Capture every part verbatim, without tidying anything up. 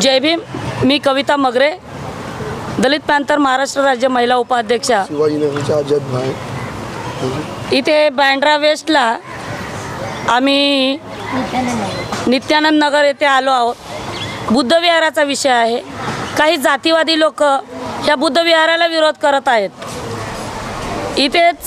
जय भीम। मी कविता मगरे, दलित पॅंथर महाराष्ट्र राज्य महिला उपाध्यक्षा। इथे बँड्रा वेस्टला आम्ही नित्यानंद नगर येथे आलो आहोत। बुद्ध विहाराचा विषय आहे। काही जातीवादी लोक या बुद्ध विहाराला विरोध करत आहेत। इथेच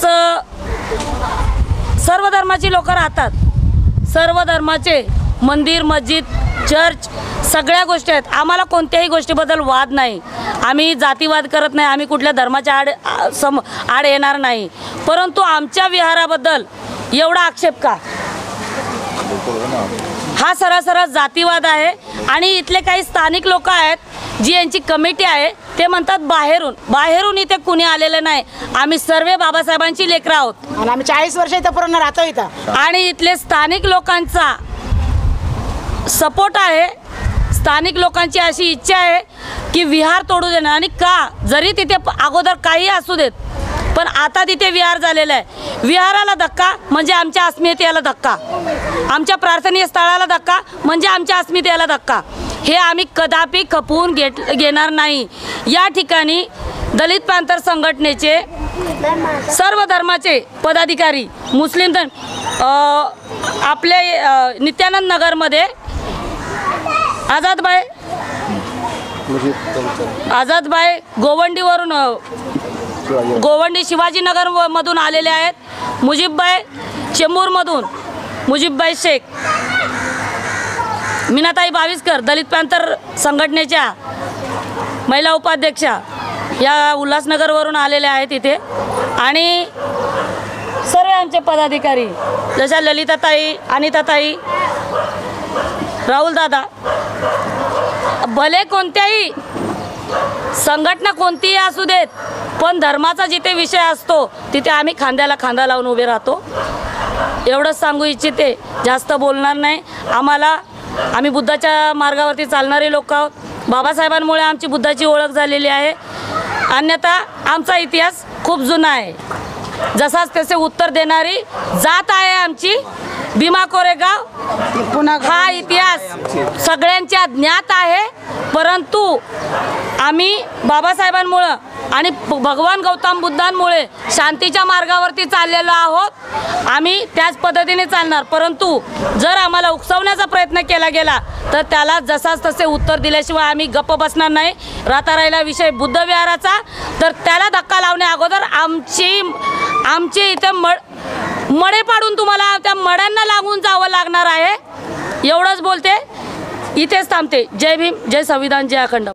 सर्व धर्माची लोक राहतात। सर्व धर्माचे मंदिर, मस्जिद, चर्च सगळ्या गोष्टी आहेत। आम्हाला कोणत्याही गोष्टीबद्दल वाद नाही। आम्ही जातीवाद करत नाही। आम्ही कुठल्या धर्माच्या आड सम आड येणार नाही। परंतु आमच्या विहाराबद्दल एवढा आक्षेप का? हा सरळ जातीवाद आहे। आणि इथले काही स्थानिक लोक आहेत जी यांची कमिटी आहे, ते म्हणतात बाहेरून बाहेरून इथे कुणी आलेले नाही। आम्ही सर्व बाबासाहेबांची लेकरं आहोत आणि आम्ही चाळीस वर्ष इथं पूर्ण राहतो इथं। आणि इथले स्थानिक लोकांचा सपोर्ट आहे। स्थानिक लोकांची अशी इच्छा आहे की विहार तोडू देणार। आणि का? जरी तिथे अगोदर काही असू देत, पण आता तिथे विहार झालेला आहे। विहाराला धक्का म्हणजे आमच्या अस्मितेला धक्का, आमच्या प्रार्थनीय स्थळाला धक्का म्हणजे आमच्या अस्मितेला धक्का। हे आम्ही कदापि खपवून घेत घेणार नाही। या ठिकाणी दलित पॅंथर संघटनेचे सर्व धर्माचे पदाधिकारी, मुस्लिम धर्म आपले नित्यानंद नगरमध्ये आझादभाई आझादभाई गोवंडीवरून गोवंडी शिवाजीनगर मधून आलेले आहेत। मुजीबभाई चेंबूरमधून मुजीबभाई शेख, मीनाताई बाविस्कर दलित पॅंथर संघटनेच्या महिला उपाध्यक्षा या उल्हासनगरवरून आलेले आहेत इथे। आणि सर्व आमचे पदाधिकारी जशा ललिताताई, अनिताताई, राहुल दादा, भले कोणत्याही संघटना कोणतीही असू देत, पण धर्माचा जिथे विषय असतो तिथे आम्ही खांद्याला खांदा लावून उभे राहतो। एवढंच सांगू इच्छिते, जास्त बोलणार नाही। आम्हाला आम्ही बुद्धाच्या मार्गावरती चालणारे लोक आहोत। बाबासाहेबांमुळे आमची बुद्धाची ओळख झालेली आहे। अन्यथा आमचा इतिहास खूप जुना आहे। जसाच त्याचे उत्तर देणारी जात आहे आमची भीमा कोरेगाव। हा इतिहास सगळ्यांच्या ज्ञात आहे। परंतु आम्ही बाबासाहेबांमुळे आणि भगवान गौतम बुद्धांमुळे शांतीच्या मार्गावरती चाललेलो आहोत। आम्ही त्याच पद्धतीने चालणार। परंतु जर आम्हाला उकसवण्याचा प्रयत्न केला गेला तर त्याला जसाच तसे उत्तर दिल्याशिवाय आम्ही गप्प बसणार नाही। राहता राहिला विषय बुद्ध विहाराचा, तर त्याला धक्का लावण्या अगोदर आमची आमचे इथे मड मडे पाडून तुम्हाला त्या मड्यांना लागून जावं लागणार आहे। एवढंच बोलते, इथेच थांबते। जय भीम, जय संविधान, जय अखंड।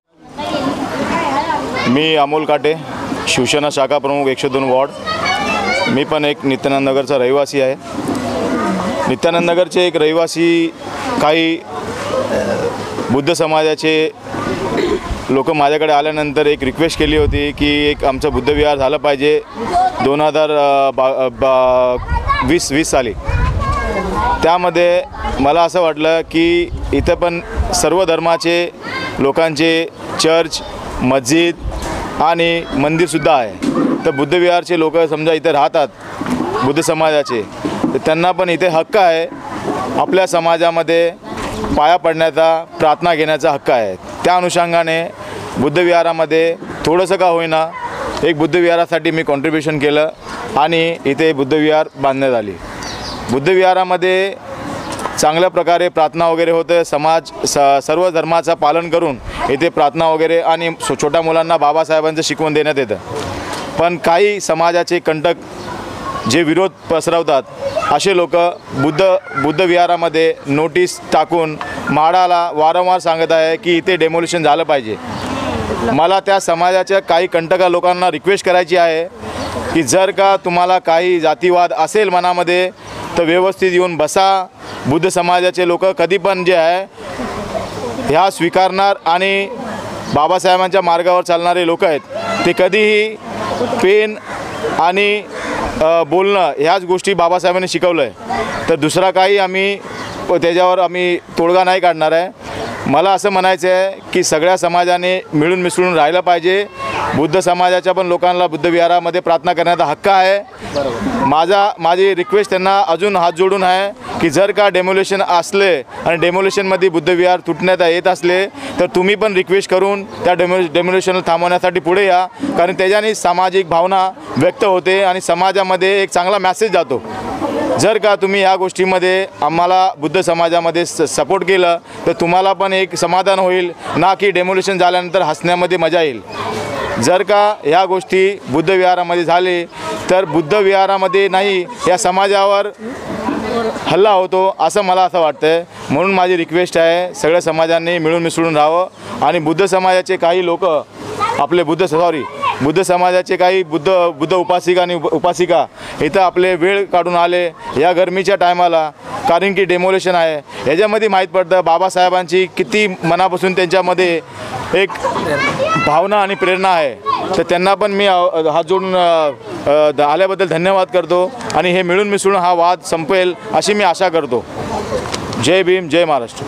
मी अमोल काटे, शिवसेना शाखा प्रमुख एकशे दोन वॉर्ड। मी पण एक नित्यानंद नगरचा रहिवासी आहे। नित्यानंद नगरचे एक रहिवासी काही बुद्ध समाजाचे लोक माझ्याकडे आल्यानंतर एक रिक्वेस्ट केली होती की एक आमचं बुद्ध विहार झालं पाहिजे दोन हजार बा बा वीस वीस साली। त्यामध्ये मला असं वाटलं की इथं पण सर्व धर्माचे लोकांचे चर्च, मस्जिद आणि मंदिरसुद्धा आहे। तर बुद्ध विहारचे लोक समजा इथे राहतात बुद्ध समाजाचे, तर त्यांना पण इथे हक्क आहे। आपल्या समाजामध्ये पाया पडण्याचा, प्रार्थना घेण्याचा हक्क आहे। त्या अनुषंगाने बुद्ध विहारामध्ये थोडंसं का होईना एक बुद्ध विहारासाठी मी कॉन्ट्रीब्युशन केलं आणि इथे बुद्ध विहार बांधण्यात आली। बुद्ध विहारामध्ये चांगल्या प्रकारे प्रार्थना वगैरे होते। समाज स सर्व धर्माचं पालन करून इथे प्रार्थना वगैरे आणि छोट्या मुलांना बाबासाहेबांचं शिकवण देण्यात येतं। पण काही समाजाचे कंटक जे विरोध पसरवतात, असे लोक बुद्ध बुद्ध विहारामध्ये नोटीस टाकून म्हाडाला वारंवार सांगत आहे की इथे डेमोलिशन झालं पाहिजे। मला त्या समाजाच्या काही कंटक लोकांना रिक्वेस्ट करायची आहे की जर का तुम्हाला काही जातीवाद असेल मनामध्ये तर व्यवस्थित येऊन बसा। बुद्ध समाजाचे लोक कधी पण जे आहे ह्या स्वीकारणार आणि बाबासाहेबांच्या मार्गावर चालणारे लोक आहेत, ते कधीही पेन आणि बोलणं ह्याच गोष्टी बाबासाहेबांनी शिकवलं आहे। तर दुसरा काही आम्ही त्याच्यावर आम्ही तोडगा नाही काढणार आहे। मला असं म्हणायचं आहे की सगळ्या समाजाने मिळून मिसळून राहिलं पाहिजे। बुद्ध समाजाच्या पण लोकांना बुद्ध विहारामध्ये प्रार्थना करण्याचा हक्क आहे। माझा माझी रिक्वेस्ट त्यांना अजून हात जोडून आहे की जर का डेमोलेशन असले आणि डेमोलेशनमध्ये बुद्ध विहार तुटण्यात येत असले तर तुम्ही पण रिक्वेस्ट करून त्या डेमो डेमोलेशन थांबवण्यासाठी पुढे या, कारण त्याच्याने सामाजिक भावना व्यक्त होते आणि समाजामध्ये एक चांगला मेसेज जातो। जर का तुम्ही या गोष्टीमध्ये आम्हाला बुद्ध समाजामध्ये स सपोर्ट केलं तर तुम्हाला पण एक समाधान होईल, ना की डेमोलेशन झाल्यानंतर हसण्यामध्ये मजा येईल। जर का ह्या गोष्टी बुद्ध विहारामध्ये झाले तर बुद्ध विहारामध्ये नाही या समाजावर हल्ला होतो असं मला असं वाटतं। म्हणून माझी रिक्वेस्ट आहे सगळ्या समाजांनी मिळून मिसळून राहावं आणि बुद्ध समाजाचे काही लोक आपले बुद्ध सॉरी बुद्ध समाजाचे काही बुद्ध बुद्ध उपासिका आणि उपासिका इथं आपले वेळ काढून आले या गरमीच्या टायमाला, कारण की डेमोलेशन आहे। ह्याच्यामध्ये माहीत पडतं बाबासाहेबांची किती मनापासून त्यांच्यामध्ये एक भावना आणि प्रेरणा आहे। तर त्यांना पण मी हात जोडून आल्याबद्दल धन्यवाद करतो आणि हे मिळून मिसळून हा वाद संपेल अशी मी आशा करतो। जय भीम, जय महाराष्ट्र।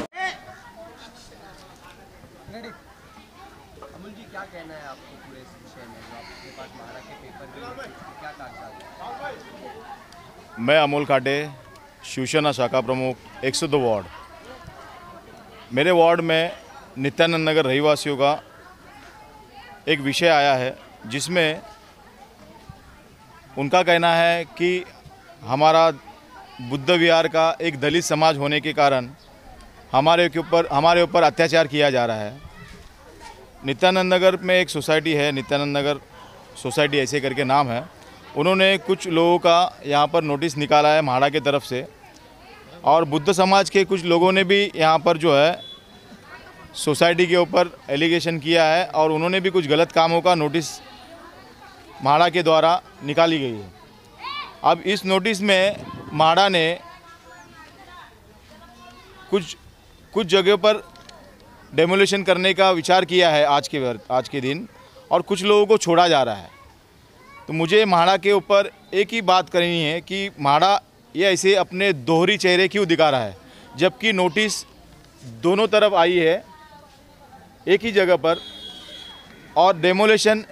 मैं अमोल खाटे, शिवसेना शाखा प्रमुख एक सौ दो वार्ड। मेरे वार्ड में नित्यानंद नगर रहीवासियों का एक विषय आया है जिसमें उनका कहना है कि हमारा बुद्ध विहार का एक दलित समाज होने के कारण हमारे के ऊपर हमारे ऊपर अत्याचार किया जा रहा है। नित्यानंद नगर में एक सोसाइटी है, नित्यानंद नगर सोसाइटी ऐसे करके नाम है। उन्होंने कुछ लोगों का यहाँ पर नोटिस निकाला है म्हाड़ा के तरफ से, और बुद्ध समाज के कुछ लोगों ने भी यहाँ पर जो है सोसाइटी के ऊपर एलिगेशन किया है और उन्होंने भी कुछ गलत कामों का नोटिस म्हाड़ा के द्वारा निकाली गई है। अब इस नोटिस में म्हाड़ा ने कुछ कुछ जगह पर डेमोलेशन करने का विचार किया है आज के आज के दिन, और कुछ लोगों को छोड़ा जा रहा है। तो मुझे म्हाड़ा के ऊपर एक ही बात करनी है कि म्हाड़ा ये ऐसे अपने दोहरी चेहरे क्यों दिखा रहा है, जबकि नोटिस दोनों तरफ आई है एक ही जगह पर, और डेमोलेशन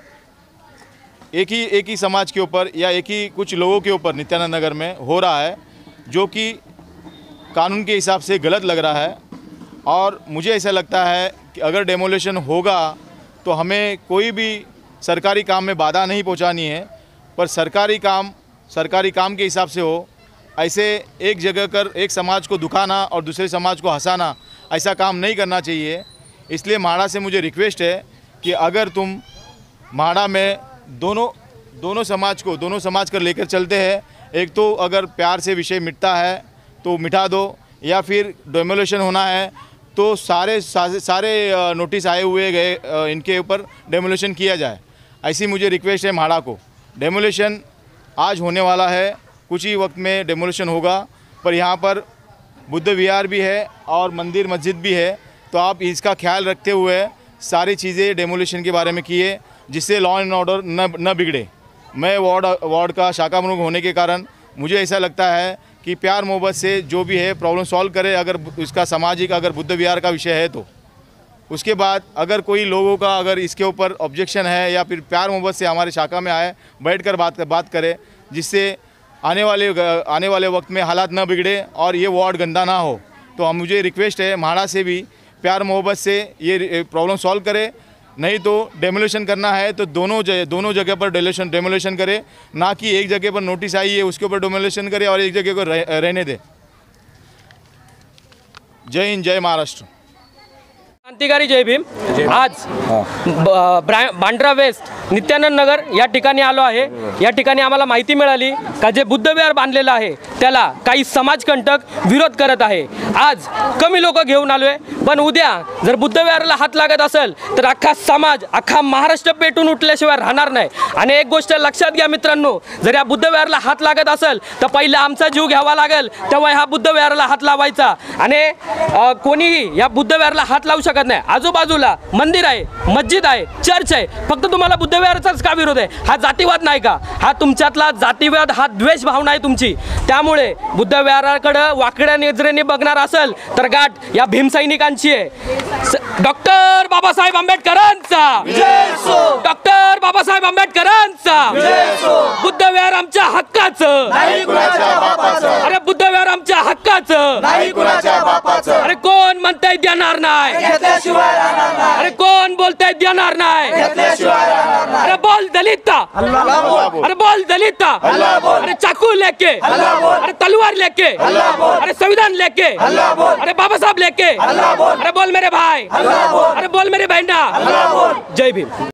एक ही एक ही समाज के ऊपर या एक ही कुछ लोगों के ऊपर नित्यानंद नगर में हो रहा है, जो कि कानून के हिसाब से गलत लग रहा है। और मुझे ऐसा लगता है कि अगर डेमोलेशन होगा तो हमें कोई भी सरकारी काम में बाधा नहीं पहुंचानी है, पर सरकारी काम सरकारी काम के हिसाब से हो। ऐसे एक जगह कर एक समाज को दुखाना और दूसरे समाज को हंसाना, ऐसा काम नहीं करना चाहिए। इसलिए म्हाड़ा से मुझे रिक्वेस्ट है कि अगर तुम म्हाड़ा में दोनों दोनों समाज को दोनों समाज कर लेकर चलते हैं, एक तो अगर प्यार से विषय मिटता है तो मिटा दो, या फिर डेमोलेशन होना है तो सारे सारे नोटिस आए हुए गए इनके ऊपर डेमोलेशन किया जाए। ऐसी मुझे रिक्वेस्ट है म्हाड़ा को। डेमोलेशन आज होने वाला है, कुछ ही वक्त में डेमोलेशन होगा, पर यहाँ पर बुद्ध विहार भी है और मंदिर मस्जिद भी है, तो आप इसका ख्याल रखते हुए सारी चीज़ें डेमोलेशन के बारे में किए, जिससे लॉ एंड ऑर्डर न न बिगड़े। मैं वार्ड वार्ड का शाखा प्रमुख होने के कारण मुझे ऐसा लगता है कि प्यार मोहब्बत से जो भी है प्रॉब्लम सॉल्व करे, अगर इसका सामाजिक अगर बुद्ध विहार का विषय है तो। उसके बाद अगर कोई लोगों का अगर इसके ऊपर ऑब्जेक्शन है या फिर प्यार मोहब्बत से हमारे शाखा में आए, बैठकर बात बात करें, जिससे आने वाले आने वाले वक्त में हालात न बिगड़े और ये वार्ड गंदा ना हो। तो हम मुझे रिक्वेस्ट है म्हाड़ा से भी प्यार मोहब्बत से ये प्रॉब्लम सॉल्व करे, नहीं तो डेमोलेशन करना है तो दोनों जगह दोनों जगह पर डेमोलेशन डेमोलेशन करे, ना कि एक जगह पर नोटिस आई है उसके ऊपर डेमोलेशन करे और एक जगह को रह, रहने दे। जय हिंद, जय महाराष्ट्र। क्रांतिकारी जय भीम। आज बांद्रा वेस्ट नित्यानंद नगर या ठिकाणी आलो आहे। या ठिकाणी आम्हाला माहिती मिळाली का जे बुद्ध विहार बांधलेलं आहे त्याला काही समाजकंटक विरोध करत आहे। आज कमी लोक घेऊन आलोय, पण उद्या जर बुद्ध विहाराला हात लागत असेल तर अख्खा समाज अख्खा महाराष्ट्र पेटून उठल्याशिवाय राहणार नाही। आणि एक गोष्ट लक्षात घ्या मित्रांनो, जर या बुद्ध विहाराला हात लागत असेल तर पहिले आमचा जीव घ्यावा लागेल, तेव्हा हा बुद्ध विहाराला हात लावायचा। आणि कोणीही या बुद्ध विहाराला हात लावू शकत नाही। आजूबाजूला मंदिर आहे, मस्जिद आहे, चर्च आहे, फक्त तुम्हाला बुद्ध विहाराचाच का विरोध आहे? हा जातीवाद नाही का? हा तुमच्यातला जातीवाद, हा द्वेष भावना आहे तुमची। त्यामुळे बुद्ध विहाराकडे वाकड्या नजरेने बघणार असेल तर गाठ या भीमसैनिकांची आहे। डॉक्टर बाबासाहेब आंबेडकरांचा, डॉक्टर बाबा आंबेडकरांचा बुद्ध विहार आमच्या हक्काचं, अरे बुद्ध विहार आमच्या हक्काचं, अरे कोण म्हणताय देणार नाही, अरे कोण बोलताय देणार नाही, अरे बोल दलित, अरे बोल दलित, अरे चाकू लेके, अरे तलवार लेके, अरे संविधान लेके, अरे बाबा साहब लेके, अरे बोल मेरे भाई, अरे बोल मेरे बहना। जय भीम।